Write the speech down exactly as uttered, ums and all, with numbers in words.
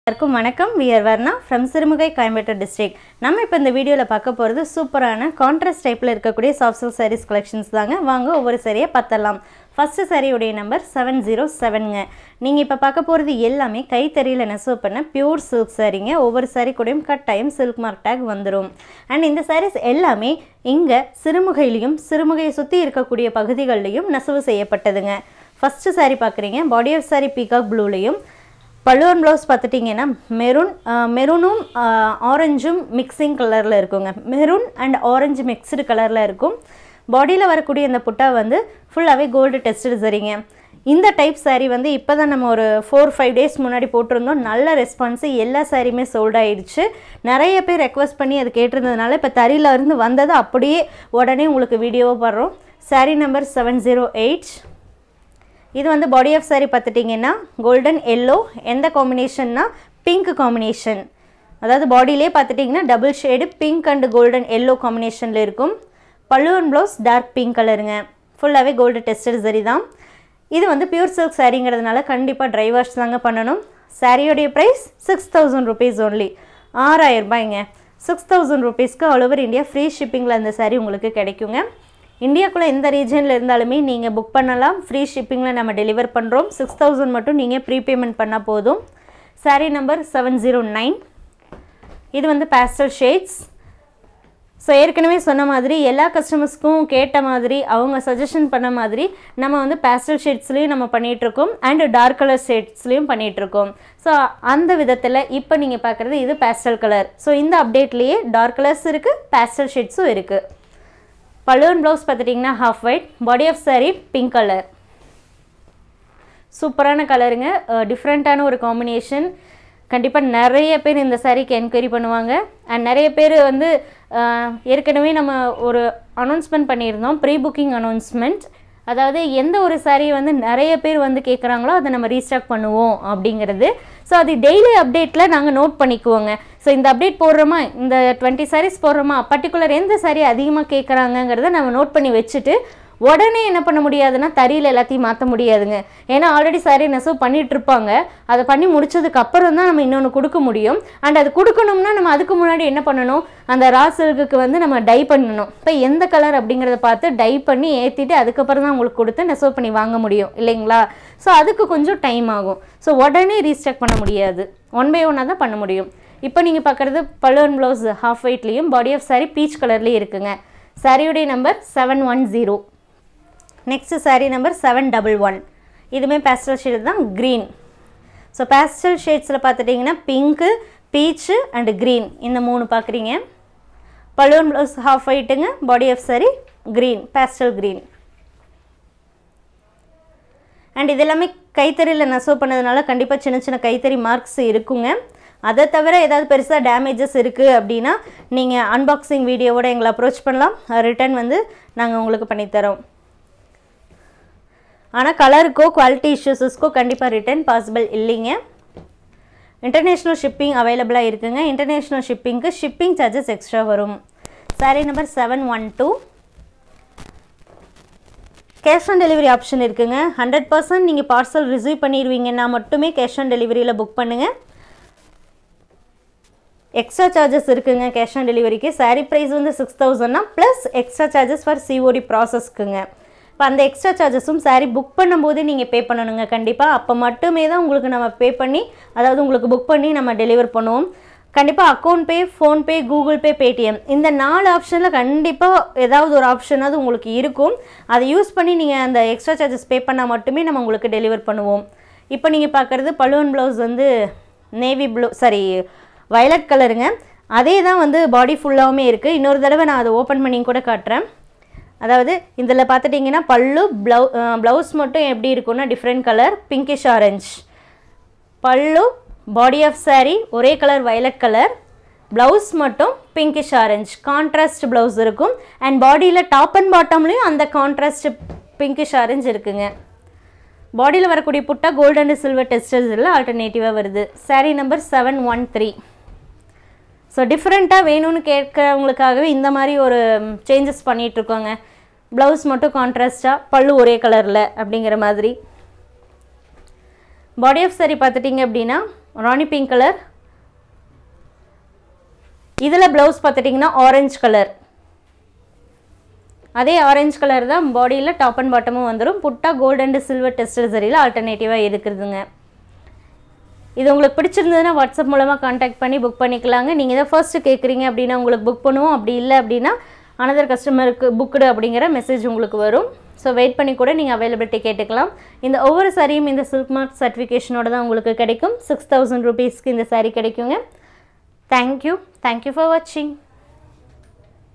எல்லாருக்கும் வணக்கம். we are Varnaa from Sirumugai, Coimbatore district. நம்ம இப்போ இந்த வீடியோல பார்க்க போறது சூப்பரான கான்ட்ராஸ்ட் டைப்ல இருக்கக்கூடிய சாஃப்ட் சில்க் sarees collections தாங்க. வாங்க ஒவ்வொரு சரியா பார்த்தலாம். ஃபர்ஸ்ட் saree உடைய நம்பர் seven oh seven ங்க. நீங்க இப்ப பார்க்க போறது எல்லாமே கைத்தறியில நெசவு பண்ண பியூர் silk சாரீங்க. ஒவ்வொரு saree கூடயும் கட்டாயம் silk mark tag வந்துரும். and இந்த sarees எல்லாமே இங்க சிறுமுகையிலும் சிறுமுகையை சுத்தி இருக்கக்கூடிய பகுதிகளிலும் நெசவு செய்யப்பட்டதுங்க. ஃபர்ஸ்ட் saree பார்க்கறீங்க. body of saree peacock blueலயும் பல்லுவன் ப்ளவுஸ் பார்த்துட்டிங்கன்னா மெரூன் மெரூனும் ஆரஞ்சும் மிக்சிங் கலரில் இருக்குங்க. மெரூன் அண்ட் ஆரஞ்சு மிக்ஸ்டு கலரில் இருக்கும். பாடியில் வரக்கூடிய இந்த புட்டா வந்து ஃபுல்லாகவே கோல்டு டெஸ்டட் சரிங்க. இந்த டைப் சாரீ வந்து இப்போ தான் நம்ம ஒரு ஃபோர் ஃபைவ் டேஸ் முன்னாடி போட்டிருந்தோம். நல்ல ரெஸ்பான்ஸு, எல்லா சாரியுமே சோல்ட் ஆகிடுச்சு. நிறைய பேர் ரெக்வஸ்ட் பண்ணி அது கேட்டிருந்ததுனால இப்போ தறியில் இருந்து வந்தது அப்படியே உடனே உங்களுக்கு வீடியோவை போடுறோம். Sari number seven zero eight. இது வந்து பாடி ஆஃப் சாரீ பார்த்துட்டிங்கன்னா கோல்டன் எல்லோ, எந்த காம்பினேஷன்னா பிங்க் காம்பினேஷன். அதாவது பாடியிலே பார்த்துட்டிங்கன்னா double shade pink and golden yellow காம்பினேஷனில் இருக்கும். பல்லுவன் ப்ளவுஸ் டார்க் பிங்க் கலருங்க. ஃபுல்லாகவே கோல்டு டெஸ்டட் சரி தான். இது வந்து பியூர் சில்க் சாரீங்கிறதுனால கண்டிப்பாக ட்ரை வாஷ் தாங்க பண்ணணும். சாரியோடைய price six thousand rupees only, ஆறாயிரம் ரூபாய்ங்க. சிக்ஸ் தௌசண்ட் ருபீஸ்க்கு ஆல் ஓவர் இந்தியா ஃப்ரீ ஷிப்பிங்கில் அந்த சாரீ உங்களுக்கு கிடைக்குங்க. இந்தியாக்குள்ளே எந்த ரீஜனில் இருந்தாலுமே நீங்கள் புக் பண்ணலாம். ஃப்ரீ ஷிப்பிங்கில் நம்ம டெலிவர் பண்ணுறோம். சிக்ஸ் தௌசண்ட் மட்டும் நீங்கள் ப்ரீபேமெண்ட் பண்ணால் போதும். Sari number seven zero nine. இது வந்து பேஸ்டல் ஷேட்ஸ். ஸோ ஏற்கனவே சொன்ன மாதிரி எல்லா கஸ்டமர்ஸ்க்கும் கேட்ட மாதிரி அவங்க சஜஷன் பண்ண மாதிரி நம்ம வந்து பேஸ்டல் ஷேட்ஸ்லேயும் நம்ம பண்ணிகிட்ருக்கோம் அண்டு டார்க் கலர் ஷேட்ஸ்லேயும் பண்ணிகிட்ருக்கோம். ஸோ அந்த விதத்தில் இப்போ நீங்கள் பார்க்குறது இது பேஸ்டல் கலர். ஸோ இந்த அப்டேட்லேயே டார்க் கலர்ஸ் இருக்குது, பேஸ்டல் ஷேட்ஸும் இருக்குது. பல்லுவன் ப்ளவுஸ் பார்த்துட்டிங்கன்னா half white, body of sari pink colour. சூப்பரான கலருங்க, டிஃப்ரெண்ட்டான ஒரு காம்பினேஷன். கண்டிப்பாக நிறைய பேர் இந்த சாரீக்கு என்கொயரி பண்ணுவாங்க. அண்ட் நிறைய பேர் வந்து ஏற்கனவே நம்ம ஒரு அனௌன்ஸ்மெண்ட் பண்ணியிருந்தோம், ப்ரீ புக்கிங் அனௌன்ஸ்மெண்ட். அதாவது எந்த ஒரு சாரியை வந்து நிறைய பேர் வந்து கேட்குறாங்களோ அதை நம்ம ரீஸ்டாக் பண்ணுவோம் அப்படிங்கிறது. ஸோ அது டெய்லி அப்டேட்டில் நாங்கள் நோட் பண்ணிக்குவோங்க. ஸோ இந்த அப்டேட் போடுறோமா, இந்த டுவெண்ட்டி சாரீஸ் போடுறோமா, பர்டிகுலர் எந்த சாரீ அதிகமாக கேட்குறாங்கங்கிறத நம்ம நோட் பண்ணி வச்சுட்டு உடனே என்ன பண்ண முடியாதுன்னா தறியில் எல்லாத்தையும் மாற்ற முடியாதுங்க. ஏன்னா ஆல்ரெடி சாரீ நெசவு பண்ணிகிட்டு இருப்பாங்க. அதை பண்ணி முடிச்சதுக்கு அப்புறம் தான் நம்ம இன்னொன்று கொடுக்க முடியும். அண்ட் அது கொடுக்கணும்னா நம்ம அதுக்கு முன்னாடி என்ன பண்ணணும், அந்த ரா சில்குக்கு வந்து நம்ம டை பண்ணணும். இப்போ எந்த கலர் அப்படிங்கிறத பார்த்து டை பண்ணி ஏற்றிட்டு அதுக்கப்புறம் தான் உங்களுக்கு கொடுத்து நெசவு பண்ணி வாங்க முடியும் இல்லைங்களா. ஸோ அதுக்கு கொஞ்சம் டைம் ஆகும். ஸோ உடனே ரீஸ்டாக் பண்ண முடியாது, ஒன் பை ஒன்னாக தான் பண்ண முடியும். இப்போ நீங்கள் பார்க்குறது பல்லுவன் ப்ளவுஸ் ஹாஃப் ஒயிட்லேயும் பாடி ஆஃப் சாரீ பீச் கலர்லேயும் இருக்குங்க. சாரியுடைய number seven one zero. Next sari number seven double one. இதுவுமே பேஸ்டல் ஷேட் தான், க்ரீன். ஸோ பேஸ்டல் ஷேட்ஸில் பார்த்துட்டிங்கன்னா பிங்க்கு, பீச்சு அண்டு க்ரீன், இந்த மூணு பார்க்குறீங்க. பல்லுவன் ப்ளவுஸ் ஹாஃப் ஒயிட்டுங்க, body of sari green, pastel green. And இது எல்லாமே கைத்தறியில் நெசவு பண்ணதுனால கண்டிப்பாக சின்ன சின்ன கைத்தறி மார்க்ஸ் இருக்குங்க. அதை தவிர ஏதாவது பெருசாக டேமேஜஸ் இருக்குது அப்படின்னா நீங்கள் அன்பாக்சிங் வீடியோவோடு எங்களை அப்ரோச் பண்ணலாம். ரிட்டர்ன் வந்து நாங்கள் உங்களுக்கு பண்ணித்தரோம். ஆனால் கலருக்கோ குவாலிட்டி இஷ்யூஸஸ்க்கோ கண்டிப்பாக ரிட்டர்ன் பாசிபிள் இல்லைங்க. இன்டர்நேஷ்னல் ஷிப்பிங் அவைலபிளாக இருக்குங்க. இன்டர்நேஷ்னல் ஷிப்பிங்க்கு ஷிப்பிங் சார்ஜஸ் எக்ஸ்ட்ரா வரும். Sari number seven one two. Cash on delivery option இருக்குங்க. ஹண்ட்ரட் பர்சன்ட் நீங்கள் பார்சல் ரிசீவ் பண்ணிடுவீங்கன்னா மட்டுமே கேஷ் ஆன் டெலிவரியில் புக் பண்ணுங்கள். எக்ஸ்ட்ரா சார்ஜஸ் இருக்குங்க கேஷ் ஆன் டெலிவரிக்கு. சாரீ ப்ரைஸ் வந்து சிக்ஸ் தௌசண்ட்னா plus extra charges for COD ப்ராசஸ்க்குங்க. இப்போ அந்த எக்ஸ்ட்ரா சார்ஜஸும் சாரீ புக் பண்ணும்போது நீங்கள் பே பண்ணணுங்க கண்டிப்பாக. அப்போ மட்டுமே தான் உங்களுக்கு நம்ம பே பண்ணி, அதாவது உங்களுக்கு புக் பண்ணி நம்ம டெலிவர் பண்ணுவோம். கண்டிப்பாக account pay, PhonePe, Google Pay, Paytm, இந்த நாலு ஆப்ஷனில் கண்டிப்பாக ஏதாவது ஒரு ஆப்ஷனாவது உங்களுக்கு இருக்கும். அதை யூஸ் பண்ணி நீங்கள் அந்த எக்ஸ்ட்ரா சார்ஜஸ் பே பண்ணால் மட்டுமே நம்ம உங்களுக்கு டெலிவர் பண்ணுவோம். இப்போ நீங்கள் பார்க்குறது பல்லுவன் ப்ளவுஸ் வந்து நேவி ப்ளூ சாரி வயலட் கலருங்க. அதே தான் வந்து பாடி ஃபுல்லாகவுமே இருக்குது. இன்னொரு தடவை நான் அதை ஓப்பன் பண்ணி கூட காட்டுறேன். அதாவது இதில் பார்த்துட்டிங்கன்னா பல்லு ப்ளவு ப்ளவுஸ் மட்டும் எப்படி இருக்குன்னா டிஃப்ரெண்ட் கலர் பிங்கிஷ் ஆரஞ்ச். பல்லு பாடி ஆஃப் சாரீ ஒரே கலர் வயலட் கலர், ப்ளவுஸ் மட்டும் பிங்கிஷ் ஆரஞ்ச் கான்ட்ராஸ்ட் ப்ளவுஸ் இருக்கும். அண்ட் பாடியில் டாப் அண்ட் பாட்டம்லேயும் அந்த கான்ட்ராஸ்ட் பிங்கிஷ் ஆரஞ்ச் இருக்குங்க. பாடியில் வரக்கூடிய புட்டா கோல்டு அண்ட் சில்வர் டெக்ஸ்டர்ஸில் ஆல்டர்னேட்டிவாக வருது. Sari number seven one three. So டிஃப்ரெண்ட்டாக வேணும்னு கேட்குறவங்களுக்காகவே இந்த மாதிரி ஒரு சேஞ்சஸ் பண்ணிகிட்ருக்கோங்க. ப்ளவுஸ் மட்டும் கான்ட்ராஸ்ட்டாக, பல்லு ஒரே கலரில் அப்படிங்கிற மாதிரி. பாடி ஆஃப் சாரீ பார்த்துட்டிங்க அப்படின்னா ராணி பிங்க் கலர். இதில் ப்ளவுஸ் பார்த்துட்டிங்கன்னா ஆரஞ்சு கலர். அதே ஆரஞ்சு கலர் தான் பாடியில் டாப் அண்ட் பாட்டமும் வந்துடும். புட்டா கோல்டு அண்ட் சில்வர் டெஸ்டர் சரியில் ஆல்டர்னேட்டிவாக இருக்குதுங்க. இது உங்களுக்கு பிடிச்சிருந்ததுன்னா வாட்ஸ்அப் மூலமாக காண்டாக்ட் பண்ணி புக் பண்ணிக்கலாங்க. நீங்கள் இதை ஃபர்ஸ்ட்டு கேட்குறீங்க அப்படின்னா உங்களுக்கு புக் பண்ணுவோம். அப்படி இல்லை அப்படின்னா அனதர் கஸ்டமருக்கு புக்குடு அப்படிங்கிற மெசேஜ் உங்களுக்கு வரும். ஸோ வெயிட் பண்ணி கூட நீங்கள் அவைலபிலிட்டி கேட்டுக்கலாம். இந்த ஒவ்வொரு சாரியும் இந்த சில்க் மார்க் சர்டிஃபிகேஷனோட தான் உங்களுக்கு கிடைக்கும். சிக்ஸ் தௌசண்ட் ருபீஸ்க்கு இந்த சாரீ கிடைக்குங்க. தேங்க்யூ தேங்க்யூ ஃபார் வாட்சிங்.